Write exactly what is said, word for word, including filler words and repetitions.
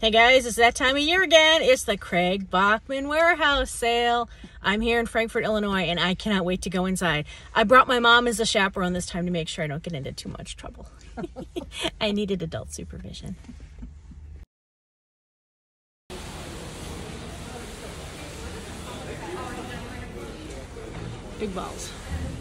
Hey guys, it's that time of year again. It's the Craig Bachman Warehouse sale. I'm here in Frankfort, Illinois, and I cannot wait to go inside. I brought my mom as a chaperone this time to make sure I don't get into too much trouble. I needed adult supervision. Big balls.